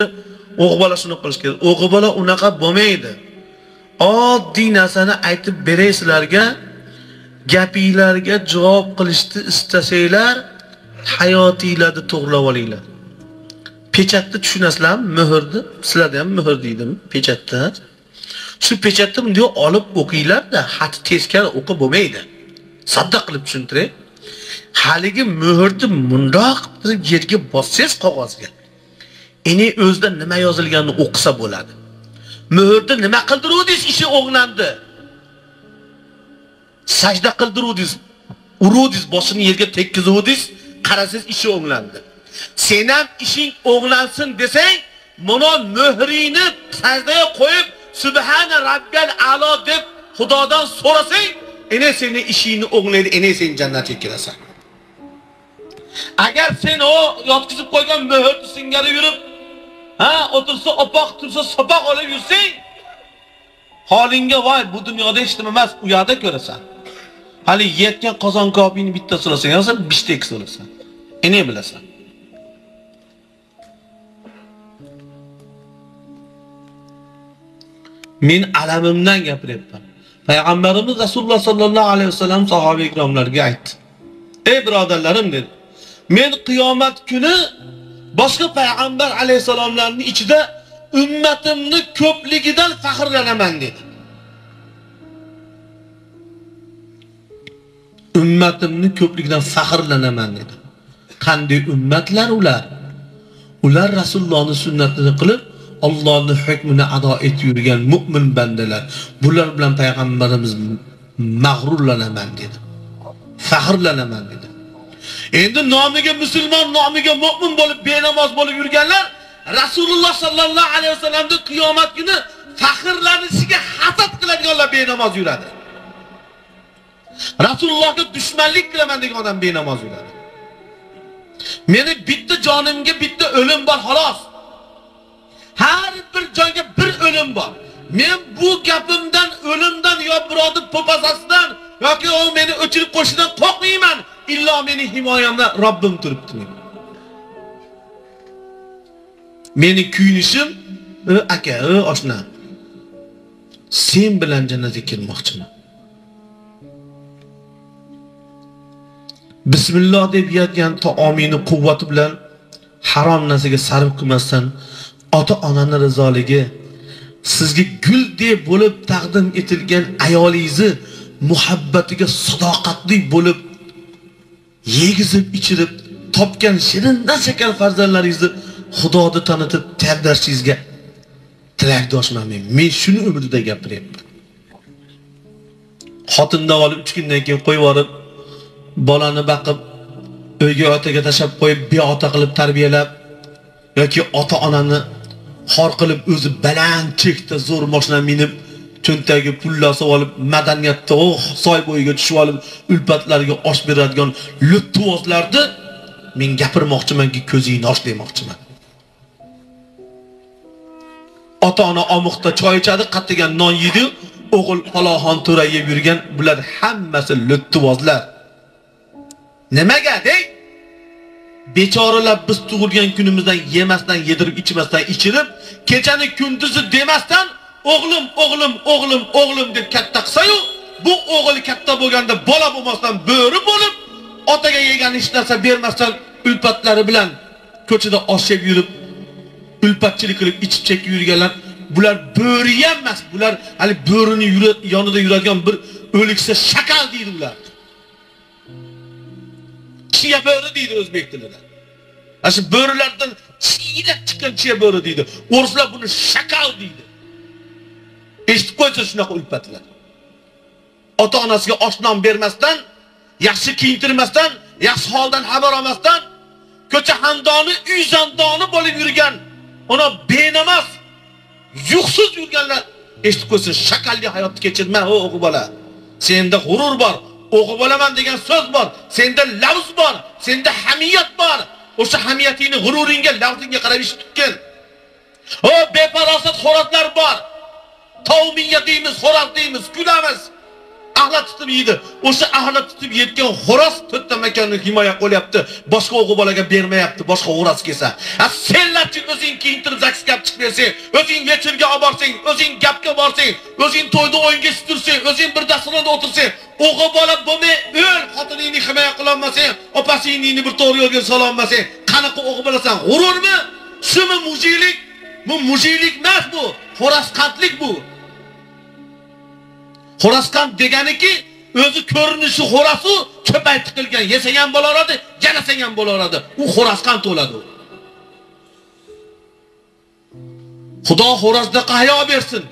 o'g'il bola shuni qilish kerak. O'g'il bola unaqa bo'lmaydi. Oddiy narsani aytib beraysizlarga, gapinglarga javob qilishni istasanglar, hayotinglarni to'g'rilab olinglar. Pechatni tushunasizlarmi? Muhrni, sizlarda ham muhr deydimi? Pechatda. Shu pechatni bunday olib o'qinglar-da, xat teskari o'qib bo'lmaydi. Sodda qilib tushuntiray. Haligi muhrni mundoq qilib yerga bossangiz qog'ozga. Eni o'zida nima yozilganini o'qisa bo'ladi. Muhrni nima qildiruvdingiz, ishi o'g'landi. Sajda qildiruvdingiz, uruvdingiz, boshini yerga tekkizuvdingiz, qarasangiz ishi o'g'landi. Sen ham ishing o'g'lansin desang, mana muhrini sajdaga qo'yib, Subhana Rabbiyal a'lo deb Xudodan so'rasang, ene seni ishingni o'g'laydi, ene sen jannatga kirasan. Agar sen o yotkizib qo'ygan muhrni singari yurib, o'tirsa opoq, tursa sopoq olib yursang, holingga voy, bu dunyoda hech nima emas, u yoqda ko'rasan. Hali yetgan qozon kopingni bitta so'rasan, yo'qsa bishtek so'rasan. Ene bilasan. Men alamimdan gapiryapman. Payg'ambarimiz Rasululloh sallallohu alayhi vasallam sahoba ikromlarga aytdi. Ey birodarlarim dedi. Men qiyomat kuni boshqa payg'ambar alayhisalomlarning ichida ummatimni ko'pligidan faxrlanaman dedi. Ummatimni ko'pligidan faxrlanaman dedi. Qanday ummatlar ular? Ular Rasulullohning sunnatini qilib, Allohning hukmini ado etib yurgan mu'min bandalar. Bular bilan payg'ambarimiz mag'rurlanaman dedi. Faxrlanaman dedi. Endi nomiga musulmon, nomiga mu'min bo'lib, benamoz bo'lib yurganlar Rasululloh sallallohu alayhi vasallamning qiyomat kuni faxrlanishiga hasad qiladiganlar benamoz yuradi. Rasulullohga dushmanlik qilaman degan odam benamoz yuradi. Meni bitta jonimga bitta o'lim bor xolos. Har bir joyga bir o'lim bor. Men bu gapimdan, o'limdan yo birodar popasasidan yoki o meni o'chirib qo'yishidan qo'rqmayman. İlla meni himoyamda Rabbim turibdi. Meni kuyinishim, aka, oshna. Sen bilan jannatga kirmoqchiman. Bismillah deb yeyotgan taomini quvvati bilan harom narsaga sarf qilmasdan, ota-onani rizoligi, sizga gul deb bo'lib taqdim etilgan ayolingizni muhabbatiga sadoqatli bo'lib yegizib ichirib topgan shirindan shakar farzandlaringizni Xudoga tanitib tarbiyalashingizga tilakdoshman men. Men shuni umrida gapiryapman. Xotindan olib 3 kundan keyin qo'yib yorib, bolani baqib, uyga otaga tashab qo'yib, beota qilib tarbiyalab yoki ota-onani xor qilib o'zi baland chekda zo'r mashina minib, cho'ntagi pullarni olib, madaniyatda soy bo'yiga tushib olib, ulpatlariga osh beradigan lutuvozlarni men gapirmoqchimanki, ko'zingni och demoqchiman. Ota-ona omuqda choy ichadi, qattigan non yedi, o'g'il paloxon to'ra yeb yurgan, bular hammasi lutuvozlar. Nimaga dey? Bechoralar biz tug'ilgan kunimizdan yemasdan, yedirib, ichmasdan, ichirib, kechani kunduzi demasdan o'g'lim, o'g'lim, o'g'lim, o'g'lim deb katta qilsa-yu, bu o'g'il katta bo'lganda bola bo'lmasdan bo'ri bo'lib, otaga yegan hech narsa bermasdan ulpatlari bilan ko'chada oshib yurib, ulpatchilik qilib ichib chekib yurganlar, bular bo'ri ham emas, bular hali bo'rini yonida yuradigan bir o'liksa shakal deydi ular. Chiya bo'ri deydi o'zbek tilida. Shu bo'rilardan chiylab chiqqan chiya bo'ri deydi. O'rislar buni shakal deydi. Eshitib qo'ysa shunaqa ulpatlar. Ota-onasiga osh-non bermasdan, yaxshi kiyintirmasdan, yaxshi holdan xabar olmasdan, ko'cha handoni, uy zandoni bo'lib yurgan, ona benamoz, yuqsiz yurganlar eshitib qo'ysa shakalli hayotni kechirma, o'g'il bola. Senda g'urur bor, o'g'il bo'laman degan so'z bor, senda lavz bor, senda hamiyat bor. O'sha hamiyatingni, g'ururingga, lavzingga qarab ish tutgin. O befarosat xo'rotlar bor. Tavmiya deymiz, xo'rat deymiz, kulamiz. ahlat tutib yeydi. O'sha ahlat tutib yetgan xo'roz to'rtta makonni himoya qilyapti. Boshqa o'g'il bolaga bermayapti, boshqa xo'roz kelsa. Senlarchi o'zing kiyintirib zaksga chiqib bersang, o'zing vechirga olib borsang, o'zing gapga borsang, o'zing to'yda o'yinga tursang, o'zing bir dasturxonda o'tirsang, o'g'il bola bo'lmay o'l, xotiningni himoya qila olmasang, opasingni bir to'g'ri yo'lga sola olmasang, qanaqa o'g'il bo'lasan? G'ururmi? Shumi mujiylik? Bu mujiylik emas bu. Xo'rasqandlik bu. Xo'rasqand deganiki o'zi ko'rinishi xo'rasu ko'payib tiqilgan, yesang ham bo'laveradi, yanasang ham bo'laveradi. U xo'rasqand bo'ladi. Xudo xo'razda hayo bersin.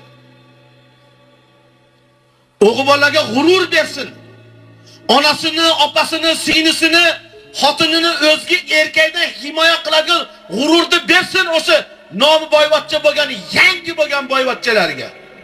O'g'il bolaga g'urur bersin. Onasini, opasini, singlisini, xotinini o'zga erkakdan himoya qiladigan g'ururni bersin o'sha nomi boyvachcha bo'lgan, yangi bo'lgan boyvachchalarga.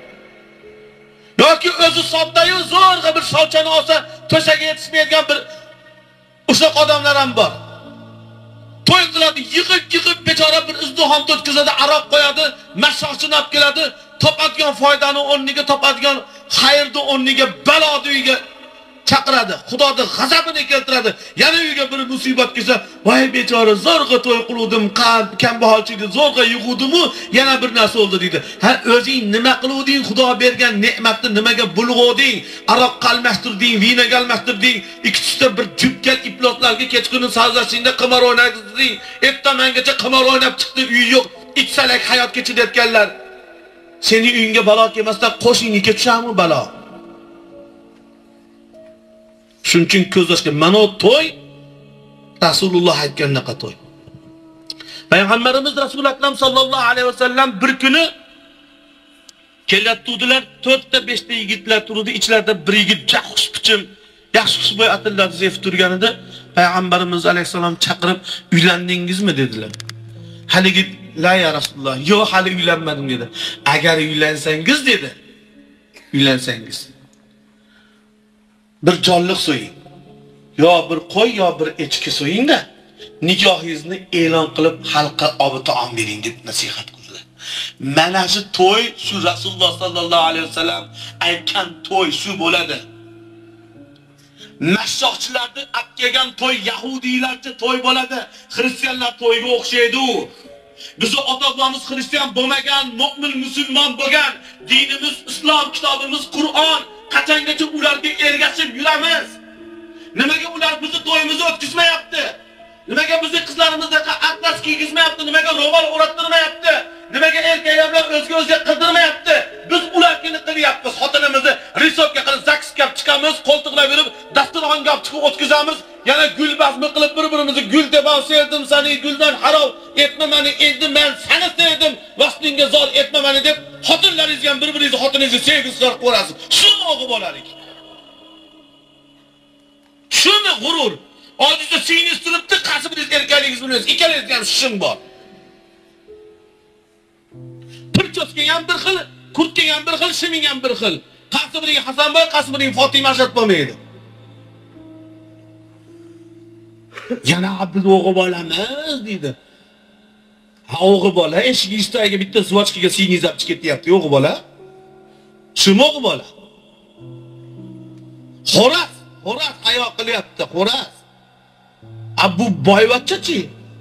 Yoki o'zi soddayu zo'rg'a bir sholchani olsa, to'shaga yetishmaydigan bir o'sha odamlar ham bor. To'y qiladi, yig'ib bechora bir izdihomda o'tkazadi, aroq qo'yadi, mashshoqchini olib keladi, topadigan foydani o'rniga, topadigan xayrni o'rniga baloni uyga chaqiradi, Xudoning g'azabini keltiradi. Yana uyga bir musibat kelsa, voy bechora zo'rg'a to'y qiluvdim, kambag'alchilikni zo'rg'a yig'uvdim-u, yana bir narsa oldi deydi. Ha, o'zing nima qiluvding? Xudo bergan ne'matni nimaga bulg'oding? Aroq qalmashtirding, vinoga almashtirding, ikkita bir jubkal iplotlarga kechqurun sazashingda qimor o'ynading, ertamangacha qimor o'ynab chiqdi, uy yo'q, ichsalak hayot kechirayotganlar. Sening uyingga balo kelmasdan qo'shiningga tushami balo? Shuning uchun ko'zlashga mana to'y Rasululloh aytgandaqa to'y. Payg'ambarimiz Rasul akram sallallohu alayhi vasallam bir kuni kelayotdilar, 4 ta 5 ta yigitlar turdi, ichlarida bir yigit yaxshi bichim, yaxshi xushbo'y atirlar zef turganida Payg'ambarimiz alayhisalom chaqirib, "Uylandingizmi?" dedilar. Haligi "La ya Rasululloh, yo'q, hali uylanmadim" dedi. "Agar uylansangiz" dedi. "Uylansangiz bir jonliq so'ying. Yo bir qo'y, yo bir echki so'ying-da, nikohingizni e'lon qilib xalqqa obi taom bering" deb nasihat qildilar. Mana shu to'y, shu Rasululloh sallallohu alayhi vasallam aytgan to'y shu bo'ladi. Mashshoqchilarni olib to'y yahudiylarcha to'y bo'ladi. Xristianlar to'yga o'xshaydi u. Bizi ota-bobamiz xristian bo'lmagan, mu'min musulmon bo'lgan, dinimiz islom, kitobimiz Qur'on. Qachongacha ularga ergashib yuramiz? Nimaga ular bizni to'yimizni o'tkazmayapti? Nimaga bizni qizlarimizga atlas kiygizmayapti? Nimaga ro'mol o'rattirmayapti? Nimaga erkaklar bilan o'zga qildirmayapti? Biz ularni qilyapmiz. Xotinimizni risobga qilib zaksga chiqamiz, qo'ltiqlab yurib, dasturxonga olib chiqib o'tkazamiz. Yana gul basmi qilib bir-birimizni gul deb sevdim, seni guldan harom etma meni, endi men seni sevdim, vaslinga zor etma meni deb xotinlaringizga ham bir-biringizni xotiningizni sevgisi qilib qo'rasiz. Shu o'g'il bolalik. Shuni g'urur. Ojizda singlingiz turibdi, qaysi biringiz erkakligingiz bilmaysiz. Ikkalangizda ham shishim bor. Pirchosga ham bir xil, kurtga ham bir xil, shiming ham bir xil. Qaysi biriga Hasanboy, qaysi biriga Fotima Ashad bo'lmaydi. Yana biz o'g'il bolamiz deydi. Ha, o'g'il bola eshigi istagiga bitta zvochkaga singlingiz olib chiqib ketyapti, o'g'il bola. Shumi o'g'il bola? Xo'raz hayo qilyapti, xo'raz. Bu boyvachchachi.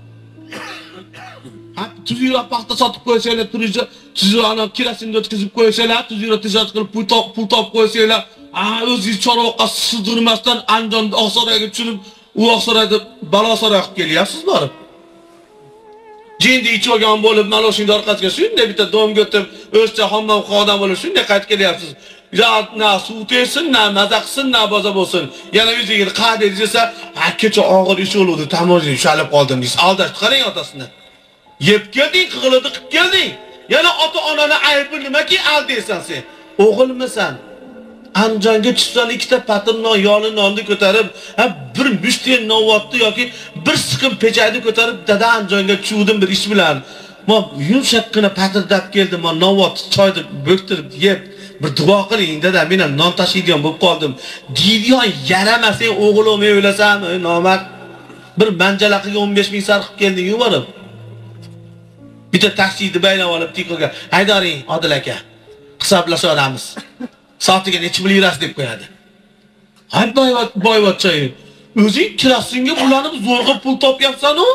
Tuzira paxta sotib qo'ysanglar, tuzirani kirasinda o'tkazib qo'ysanglar, tuzira tijorat qilib pul topib qo'ysanglar, o'zingiz Chorvoqqa sig'dirmasdan Andijonda Oqsaroyga tushib, u Oqsaroyda Balosaroy qilib kelyapsiz borib. Jindi ichib olgan bo'lib, mana o'sha orqasiga shunday bitta domga o'tib, o'zcha hammom xodam bo'lib shunday qaytib kelyapsiz. Ya na suv tesin, na maza qilsin, na boza bo'lsin. Yana o'zingiz qadar desa, kecha og'ir ish bo'ldi, tamojini ushalib qoldim deysiz. Aldashib qarang otasini. Yeb kelding, qilib kelding. Yana ota-onani aybi nimaki aldaysan sen? O'g'ilmisan? Andijonga tushsan ikkita patir non, yoli nonni ko'tarib, bir mushtiy novvotni yoki bir siqim pechayni ko'tarib, dada Andijonga tushdim bir ish bilan. Men yumshaqqina patirdab keldim, men novvot choyni bo'ktirib yeb, bir duo qiling dada, men ham non tashiydigan bo'lib qoldim. Deydigan yaramasang o'g'lim o'ylasammi, nomard. Bir manjalaqiga 15 ming sarf qilib kelding-ku borib. Bitta taksini baylab olib tikoga, "Haydoring, Odil aka, hisoblashamiz. Soatiga necha pul yurasiz" deb qo'yadi. Hay boyvachchayi. O'zing kirasingga bularni zo'rg'a pul topyapsan-ku?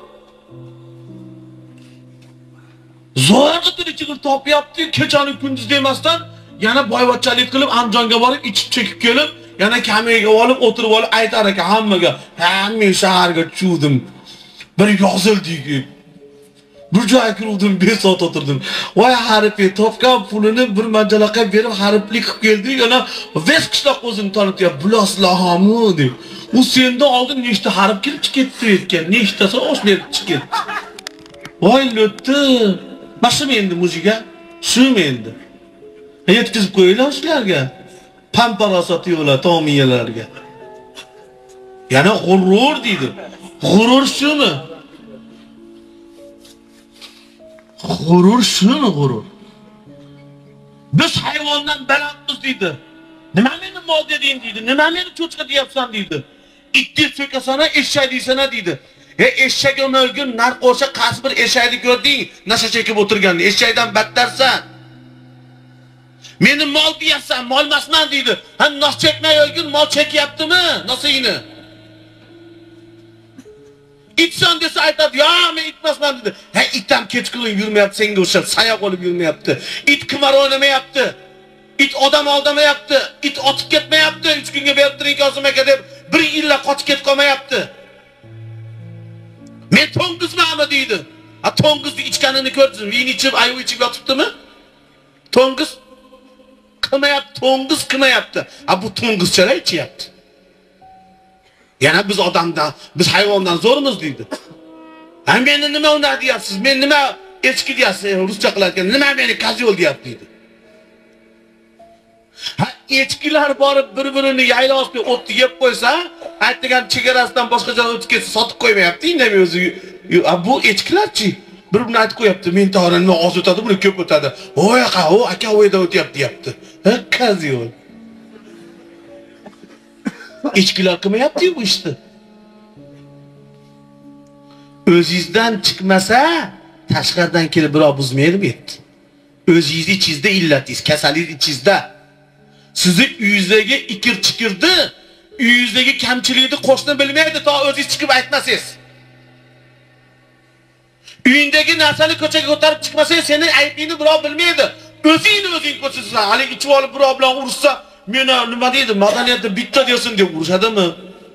Zo'rg'a tirikchilik topyapti, kechani kunduz demasdan yana boyvachchalik qilib Andijonga borib ichib chekib kelib, yana kameraga olib o'tirib olib aytar ekan hammaga, "Men shaharga tushdim. Bir yozildik. Bir joyga kirdim, 5 soat o'tirdim. Voy harifi topgan pulini bir majalaqa berib hariflik qilib keldi, yana Ves qishloq o'zini tanitib, "Bulaslarmi?" deb. U sendan oldin nechta harf kelib ketdi ekan, nechtasi oshib ketdi. Voy lo'tdi. Mashim endi mujiga, shum endi. Yetkizib qo'yinglar shularga. Pampara sotuyorlar tomiyalarga. Yana g'urur deydi. G'urur shumi? G'urur shumi g'urur? Biz hayvondan balandmiz deydi. Nima meni mol deding deydi. Nima meni cho'chqa deyapsan deydi. Itni so'kasana, eshak deysana deydi. Eshak o'lgun narqo'sha qaysi bir eshakni ko'rding, nasha chekib o'tirganni. Eshakdan battarsan. Meni mol deyapsan, mol emasman deydi. Ha nos chekmay o'lgun mol chekyaptimi? Nasingni? İtsan desa aytadi, "Ya men itmasman" dedi. Ha itdan kechqurun yurmayapti, senga o'xshab sayoq olib yurmayapti. It qimar o'ynamayapti. It odam aldamayapti. It otib ketmayapti. 3 kunga berib turing Kozim aka deb 1 yillar qochib ketib qolmayapti. Men to'ng'izmanmi deydi. Ha to'ng'izni ichganini ko'rdingizmi? Vin ichib, ayu ichib yotibdimi? To'ng'iz qilmayapti, to'ng'iz qilmayapti. Ha bu to'ng'izchalar ichyapti. Yana biz odamdan, biz hayvondan zo'rmiz deydi. Ha meni nima unda deyapsiz? Men nima echki deyapsiz? Ruscha qilarkan, nima meni kozyol deyapti deydi. Ha echkilar borib bir-birini yayla ostida o't yeb qo'ysa, aytgan chegarasidan boshqa joyga o'tib ketsa sotib qo'ymayapti, indamay o'zi. Bu echkilarchi bir-birini aytib qo'yapti. Men to'g'ri nima oz o'tadi, buni ko'p o'tadi. Voy aka o'yda o'tyapti deyapti. Ha kozyol. İçkiler qilmayapti bu ishni. O'zingizdan chiqmasa, tashqaridan kelib birov buzmaydi bu yerda. O'zingizni ichingizda illatingiz, kasalingiz ichingizda. Sizni uyingizdagi ikir-chikirni, uyingizdagi kamchilikni qo'shni bilmaydi, to o'zingiz chiqib aytmasangiz. Uyingdagi narsani ko'chaga ko'tarib chiqmasangiz, sening aybingni birov bilmaydi. O'zing ko'rsatsan, hali ichib olib birov bilan ursa, meni nima deydi, madaniyatda bitta desin deb urishadimi?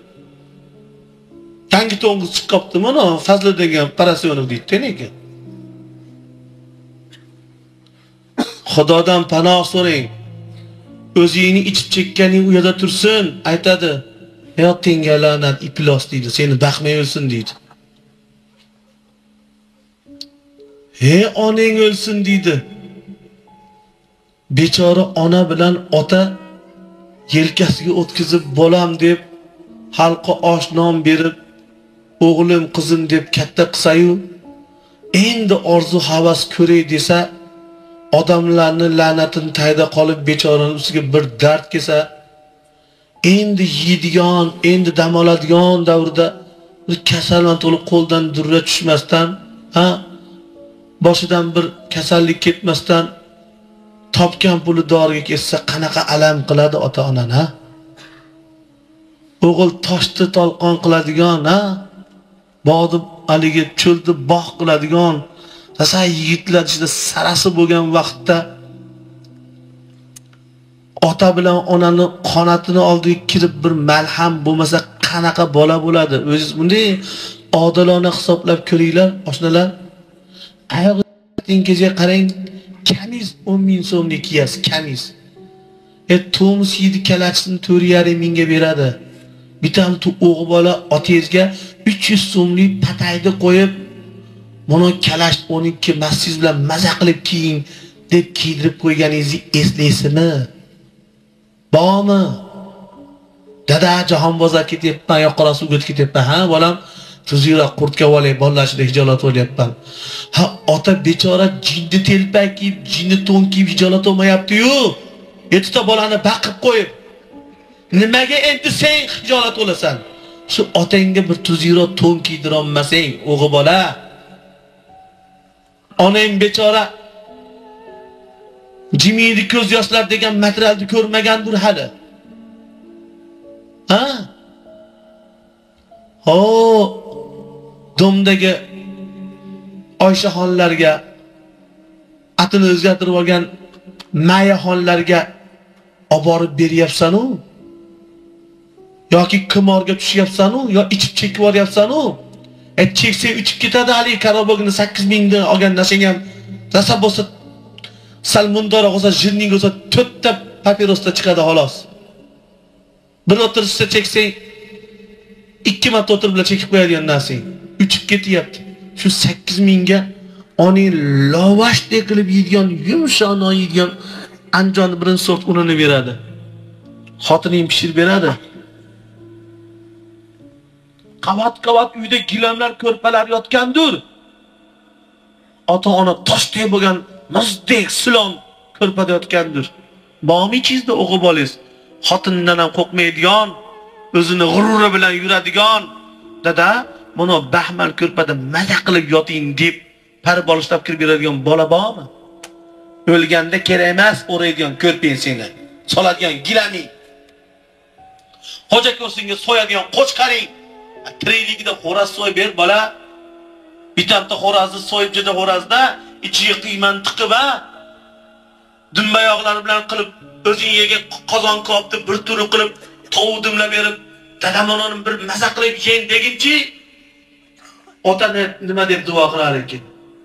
Yangi to'ng'iz chiqibdi, mana Fazli degan Parasionov deydi ekan. Xudodan panoh so'rang. O'zingni ichib chekkaning u yerda tursin, aytadi. Hayotingga la'nat, iflos deydi, seni baxmay o'lsin deydi. Onang o'lsin deydi. Bechora ona bilan ota yelkasiga o'tkazib bolam deb xalqqa osh non berib, o'g'lim qizim deb katta qilsa-yu, endi orzu havas ko'ray desa, odamlarni la'natini tayda qolib bechoraning ustiga bir dard kelsa, endi yeydigan, endi dam oladigan davrda bir kasalman to'lib qo'ldan durra tushmasdan, boshidan bir kasallik ketmasdan topgan puli doriga ketsa qanaqa alam qiladi ota-onan, ha? O'g'il toshni tolqon qiladigan, ha? Bog'ni haligi cho'lni bog' qiladigan, tasay yigitlar ichida sarasi bo'lgan vaqtda ota bilan onani qonatini oldiga kirib bir malham bo'lmasa qanaqa bola bo'ladi? O'zingiz bunday odilona hisoblab ko'ringlar, oshnalar. Oyog'ingizga qarang, kamiz 10 ming so'mlik kiyasiz, kamiz. To'mus yedi kalachini 4,5 mingga beradi. Bitam o'g'il bola otangizga 300 so'mlik patayni qo'yib, "Mana kalash 12 massiz bilan maza qilib kiying" deb kiydirib qo'yganingizni eslaysizmi? Bormi? Dada Jahonbozor ketyapman, yoqora suvga ketyapman. Ha, bolam, tuzira qurtga olay, bolalarida hijolat o'lyapman. Ha, ota bechora jinni telpak kiyib, jinni to'n kiyib hijolat olmayapti-yu. Yettita bolani baqib qo'yib, nimaga endi sen hijolat olasan? Shu otangga bir tuzira to'n kiydira olmasang, o'g'il bola. Onang bechora jimiydi ko'z yoshlar degan materialni ko'rmagandir hali. Ha? O domdagi Oyshaxonlarga, atini o'zgartirib olgan Mayaxonlarga olib borib beryapsan-u? Yoki qimorga tushyapsan-u, yo ichib chekib yuboryapsan-u? Cheksang uchib ketadi hali karobogini 8000 dan olgan narsang ham rasa bo'lsa salmundora bo'lsa, jirning bo'lsa 4 ta papirosda chiqadi xolos. Bir o'tirishda cheksang 2 marta o'tirib bilan chekib qo'yadigan narsang uchib ketyapti. Shu 8000 ga oning lavashdek qilib yeydigan, yumshoq non yeydigan Anjonni birinchi sort unini beradi. Xotining pishirib beradi. Qavat-qavat uyda gilamlar, ko'rpalar yotgandir. Ota-ona toshdek bo'lgan muzdek silon ko'rpada yotgandir. Bormi ichingizda o'g'il bolangiz? Xotindan ham qo'rqmaydigan, o'zini g'ururi bilan yuradigan, dada, buni baxmal ko'rpada maza qilib yoting deb par bolishlab kirib beradigan bola bormi? O'lganda kerak emas o'raydigan ko'rpang seni, soladigan gilaming. Xo'ja ko'rsinga so'yadigan qo'chqaring. Tirikligida xo'roz so'yib ber bola. Bitta xo'rozni so'yib jida xo'rozda ichiga qiymani tiqib ha. Dumbayoqlari bilan qilib o'zing yegan qozon kopni bir turi qilib tovuq dimlab berib, dadamonni bir maza qilib yeng deginchi, otani nima deb duo qilar ekan?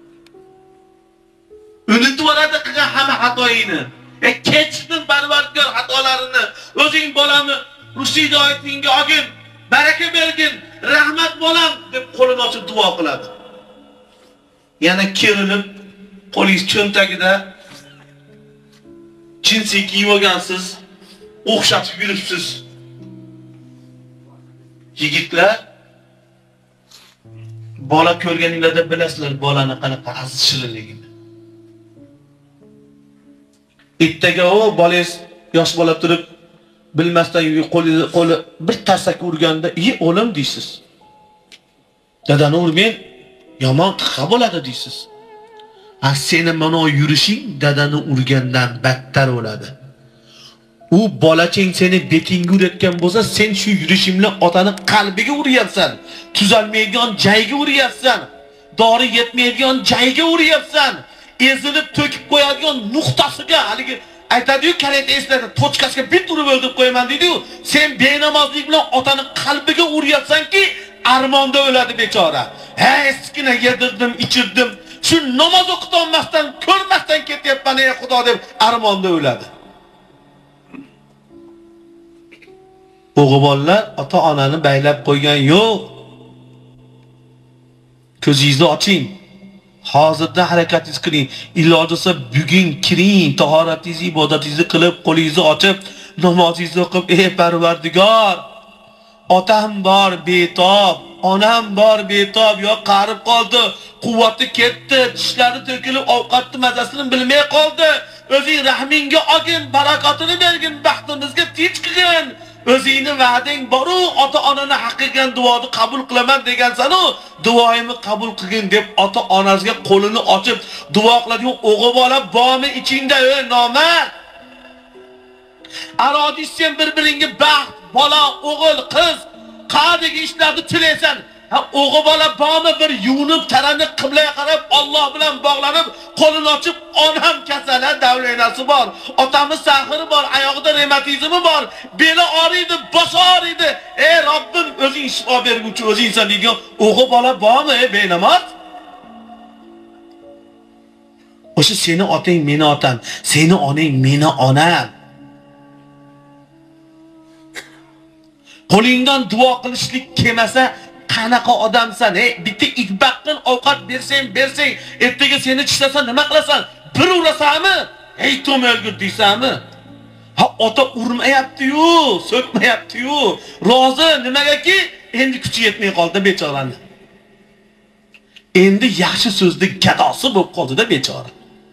Unutib oladi qilgan hamma xatoyini. Kechirdim Parvardigor xatolarini. O'zing bolamni Rushida oytingga olgin, baraka bergin, rahmat bolam deb qo'lini ochib duo qiladi. Yana kerilib, qo'lingiz cho'ntagida jinsi kiyib olgansiz, o'xshatib yuribsiz. Yigitlar, bola ko'rganinglarda bilasizlar bolani qanaqa aziz shirinligini. Ertaga o bolangiz yosh bola turib, bilmasdan qo'li bir tarsak urganda, "Ey o'lim" deysiz. Dadani urmang, yomon qiqa bo'ladi deysiz. Seni mana yurishing dadani urgandan battar bo'ladi. U bolachang seni betingga urayotgan bo'lsa, sen shu yurishing bilan otani qalbiga uryapsan. Tuzalmaydigan joyga uryapsan. Dori yetmaydigan joyga uryapsan. Ezilib to'kib qo'yadigan nuqtasiga, haligi aytadi-yu, karet eslatadi, tochkasiga bit urib o'ldirib qo'yaman deydi-yu. Sen benamozlik bilan otani qalbiga uryapsan-ki, armonda o'ladi bechora. Eskina yedirdim, ichirdim. Shu namoz o'qitolmasdan, ko'rmasdan ketyapman ey Xudo deb armonda o'ladi. O'g'illar ota-onani baylab qo'ygan yo'q. Ko'zingizni oching. Hozirda harakatingiz qiling. Iloji bo'lsa bugun kiring, tahoratingizni, ibodatingizni qilib, qo'lingizni ochib, namozingizni o'qib, ey Parvardigor, otam bor betob, onam bor betob, yo qarib qoldi, quvvati ketdi, tishlari to'kilib, ovqatni mazasini bilmay qoldi. O'zing rahmingga olgin, barakotini bergin, baxtimizga tinch qilgin. O'zingni va'dang bor-u, ota-onani haqiqatan duoni qabul qilaman degansan-u, duoyimni qabul qilgin deb ota-onasiga qo'lini ochib duo qiladigan o'g'il bola bormi ichingda, ey nomard? Arodisen bir-biringga baxt, bola, o'g'il, qiz, qadagi ishlarni tilaysan. O'g'il bola bormi bir yuvinib, taranni qiblaga qarab Alloh bilan bog'lanib, qo'lini ochib, onam kasala, davlenasi bor, otamiz sahri bor, oyog'ida revmatizmi bor, beli og'riydi, boshi og'riydi. Ey Robbim, o'zing shifo berguvchi o'zingsan deydigan o'g'il bola bormi, ey benamoz? O'sha seni otang meni otam, seni onang meni onam. Qo'lingdan duo qilishlik kelmasa, qanaqa odamsan? Bitta itbaqdan ovqat bersang, ertaga seni tishlasa nima qilasan? Bir urasanmi? Ey to'melgur deysanmi? Ota urmayapti-yu, so'kmayapti-yu. Rozi nimagaki? Endi kuchi yetmay qoldi bechorani. Endi yaxshi so'zli gadosi bo'lib qoldi-da bechora.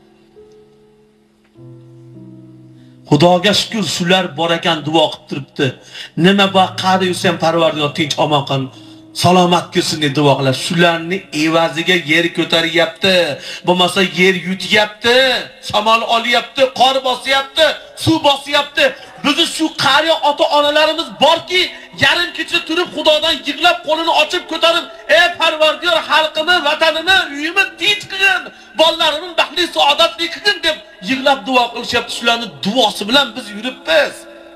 Xudoga shukr, shular bor ekan duo qilib turibdi. Nima bor qari yusam Parvardigor tinch omon qilsin. salomat kirsin deb duo qiladi. Shularni evaziga yer ko'taryapti, bo'lmasa yer yutyapti, shamol olyapti, qor bosyapti, suv bosyapti. Bizi shu qariya ota-onalarimiz borki, yarim kecha turib Xudodan yig'lab qo'lini ochib ko'tarib, "Ey Parvardigor, xalqimni, vatanimni, uyimni tinch qilgin, bolalarimni baxtli, saodatli qilgin" deb yig'lab duo qilishyapti. Shularni duosi bilan biz yuribmiz.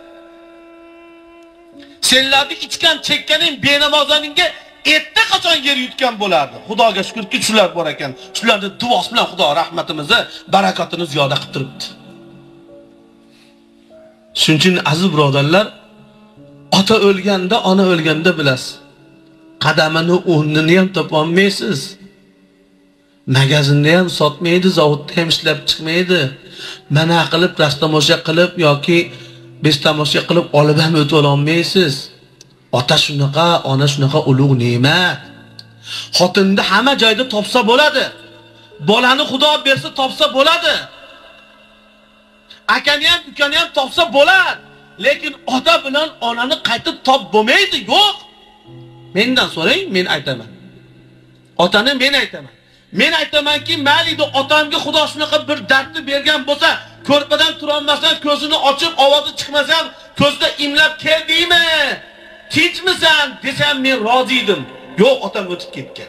Senlarni ichgan chekkaning benamozaningga etda qachon yer yutgan bo'lardi. Xudoga shukrki shular bor ekan. Shularning duosi bilan Xudo rahmatimizni, barakotini ziyoda qilib turibdi. Shuning uchun aziz birodarlar, ota o'lganda, ona o'lganda bilasiz. Qadamini, o'rnini ham topa olmaysiz. Magazinda ham sotmaydi, zavodda ham ishlab chiqmaydi. Mana qilib, rastamosha qilib yoki bestamosha qilib olib ham o'ta olmaysiz. Ota shunaqa, ona shunaqa ulug' ne'mat. Xotinni hamma joyda topsa bo'ladi. Bolani Xudo bersa topsa bo'ladi. Akani ham, ukani ham topsa bo'ladi. Lekin ota bilan onani qaytib top bo'lmaydi, yo'q. Mendan so'rang, men aytaman. Otani men aytaman. Men aytamanki, mayli otamga Xudo shunaqa bir dardni bergan bo'lsa, ko'rpadan tura olmasdan ko'zini ochib, ovozi chiqmasa ham ko'zda imlab keldingmi? Tinchmisan desam men rozi edim. Yo'q, otam o'tib ketgan.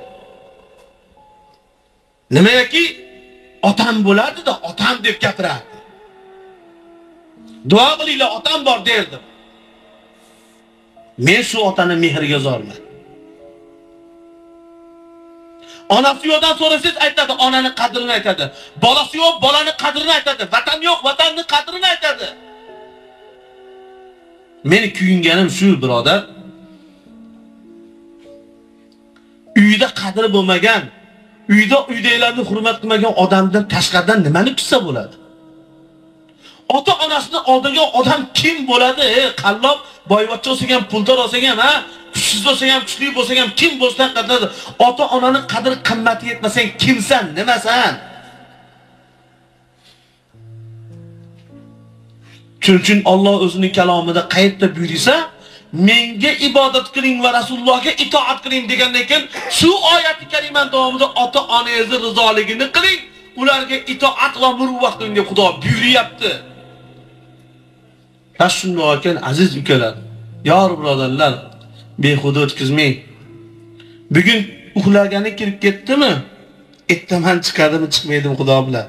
Nimaki otam bo'lardi-da, otam deb gapirardi. Duo qilinglar, otam bor derdim. Men shu otani mehriga zorman. Onasi yo'qdan so'rasangiz aytadi, onani qadrini aytadi. Bolasi yo'q, bolani qadrini aytadi. Vatan yo'q, vatanni qadrini aytadi. Meni kuyinganim shu, birodar. Uyda qadri bo'lmagan, uydagilarni hurmat qilmagan odamdan tashqaridan nimani kutsa bo'ladi? Ota-onasini oldirgan odam kim bo'ladi? Qallob, boyvachcha bo'lsa ham, puldor bo'lsa ham, kuchsiz bo'lsa ham, kuchli bo'lsa ham kim bo'lsa qadri. Ota-onani qadri qimmati yetmasang kimsan, nimasan? Chunki Alloh o'zining kalomida qayerda buyursa, menga ibodat qiling va Rasulullohga itoat qiling degandan keyin shu oyati karimaning davomida ota-onangizni rizoligini qiling, ularga itoat va muruvvat qiling deb Xudo buyuryapti. Shunday ekan aziz ukalar, yor birodarlar, behuda o'tkazmang. Bugun uxlagani kirib ketdimi? Ertaman chiqadimi, chiqmaydimi Xudo bilan.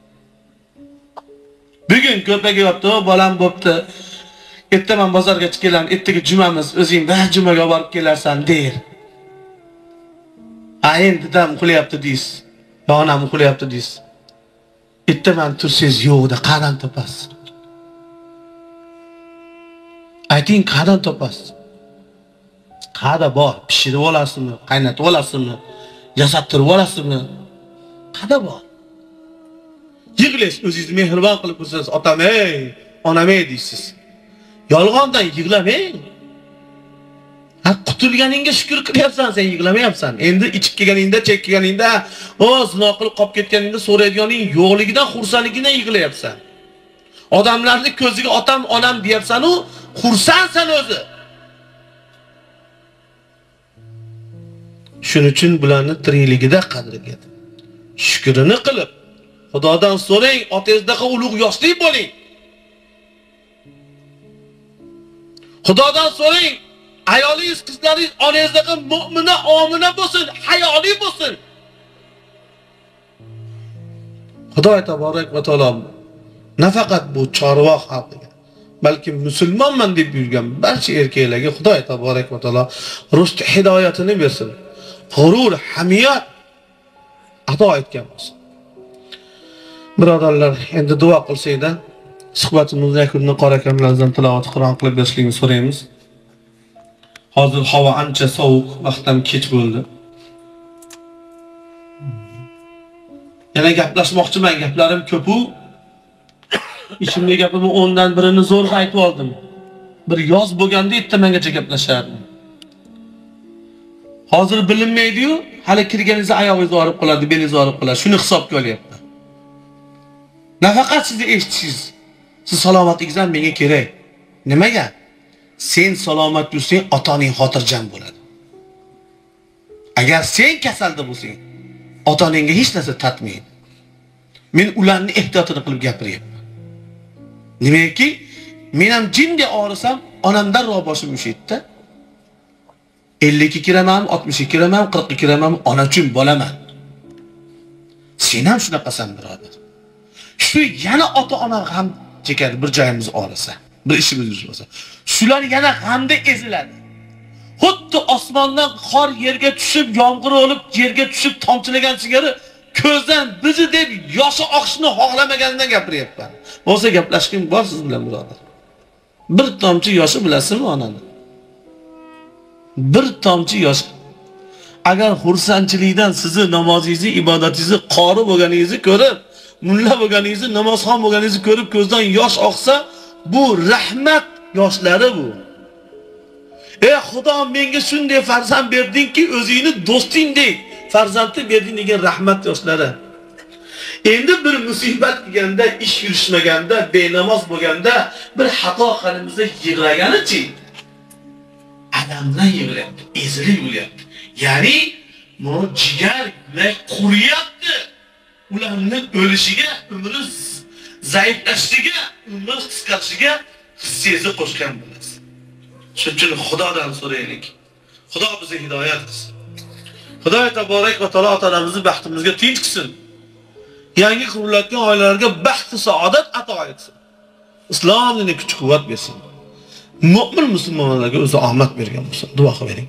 Bugun ko'paga yotdi, bolam bo'pti. Ertaman bozorga chiqaman, ertaga jumamiz, o'zing bir jumaga borib kelarsan der. Endi dadam uxlayapti deysiz. Yo onam uxlayapti deysiz. Ertaman tursangiz yo'qda qadam topasiz. Ayting, qadam topasiz. Qada bor, pishirib olasizmi, qaynatib olasizmi, yasattirib olasizmi? Qada bor. Yig'laysiz, o'zingizni mehribon qilib qo'ysangiz, otam ey, onam ey deysiz. Yolg'ondan yig'lamang. Qutulganingga shukr qilyapsan, sen yig'lamayapsan. Endi ichib kelganingda, chek kelganingda, zino qilib qolib ketganingda so'raydiganing yo'qligidan, xursandligidan yig'layapsan. Odamlarning ko'ziga otam, onam deyapsan-u, xursandsan o'zi. Shuning uchun bularni tirikligida qadriga yetib, shukrini qilib, Xudodan so'rang, otangizdaqa ulug' yoshlik bo'ling. Xudodan so'rang, ayolingiz, qizlaringiz onangizdaqa mu'mina, omina bo'lsin, hayoli bo'lsin. Xudo taborak va taolo nafaqat bu chorvoq xalqiga, balki musulmonman deb yurgan barcha erkaklarga Xudo taborak va taolo rushd hidoyatini bersin. G'urur, hamiyat ato etgan bo'lsin. Birodarlar, endi duo qilsanglar, suhbatimizni yakunini qora akamlardan tilovat Qur'on qilib berishligini so'raymiz. Hozir havo ancha sovuq, vaqt ham kech bo'ldi. Yana gaplashmoqchiman, gaplarim ko'p-u. Ishimga gapimni 10 dan birini zo'rg'a aytib oldim. Bir yoz bo'lganda ertamangacha gaplashardim. Hozir bilinmaydi-yu, hali kirganingizda oyog'ingizni olib qoladi, belingizni olib qoladi. Shuni hisobga olyapman. Nafaqat sizni eshitishingiz, siz salomatligingiz ham menga kerak. Nimaga? Sen salomat yursang, otaning xotirjam bo'ladi. Agar sen kasalda bo'lsang, ota-onangga hech narsa tatmaydi. Men ularni ehtiyotini qilib gapiryapman. Nimaki, men ham jinga og'risam, onamdan boshim ushaydi-da. 52 kiraman, 62 kiraman, 40 kiraman, ona uchun bolaman. Sen ham shunaqasan, birodar. Shu yana ota-ona ham chekadi bir joyimiz og'risa, bir ishimiz yurmasa. Shular yana g'amda eziladi. Xuddi osmondan qor yerga tushib, yomg'ir olib, yerga tushib tomchilagan singari ko'zdan bizi deb yoshi oqishni xohlamaganidan gapiryapman. Bo'lsa gaplashkim bor siz bilan, birodar. Bir tomchi yoshi bilasizmi onani? Bir tomchi yosh. Agar xursandchilikdan sizni namozingizni, ibodatingizni, qori bo'lganingizni ko'rib, mulla bo'lganingizni, namozxon bo'lganingizni ko'rib ko'zdan yosh oqsa, bu rahmat yoshlari bu. Ey Xudo, menga shunday farzand berdingki, o'zingni do'stingdek farzandni berding degan rahmat yoshlari. Endi bir musibat kelganda, ish yurishmaganda, benamoz bo'lganda, bir xato qilganimizda yig'laganichi, alamdan yig'layapti, ezilib yig'layapti. Ya'ni bu jigar, yurak quriyapti. Ularning o'lishiga, umri zaiflashishiga, umri qisqarishiga hissingizni qo'shgan bo'lasiz. Shuning uchun Xudodan so'raylik. Xudo bizga hidoyat qilsin. Xudo taborak va taolo otalarimizni baxtimizga tinch qilsin. Yangi qurilayotgan oilalarga baxt, saodat ato etsin. Islom diniga kuch-quvvat bersin. Mu'min musulmonlarga o'zi omad bergan bo'lsin. Duo qiling.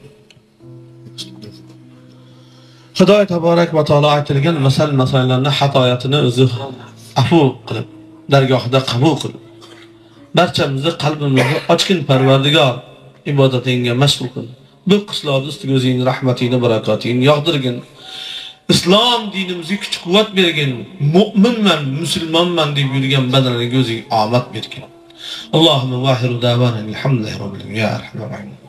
Xudo taborak va taolo aytilgan masal-masaillarni xatoyatini o'zi afu qilib, dargohida qabul qilib, barchamizni qalbimizni ochkin Parvardigor ibodatingga mashg'ul qil. Bu qishloqda ustiga o'zingning rahmatingni, barakotingni yog'dirgin. Islom dinimizga kuch-quvvat bergin. Mu'minman, musulmonman deb yurgan badaniga o'zing omad bergin. Allohumma vahiru davana alhamdulillahi robbil alamin ya arhamar rahim.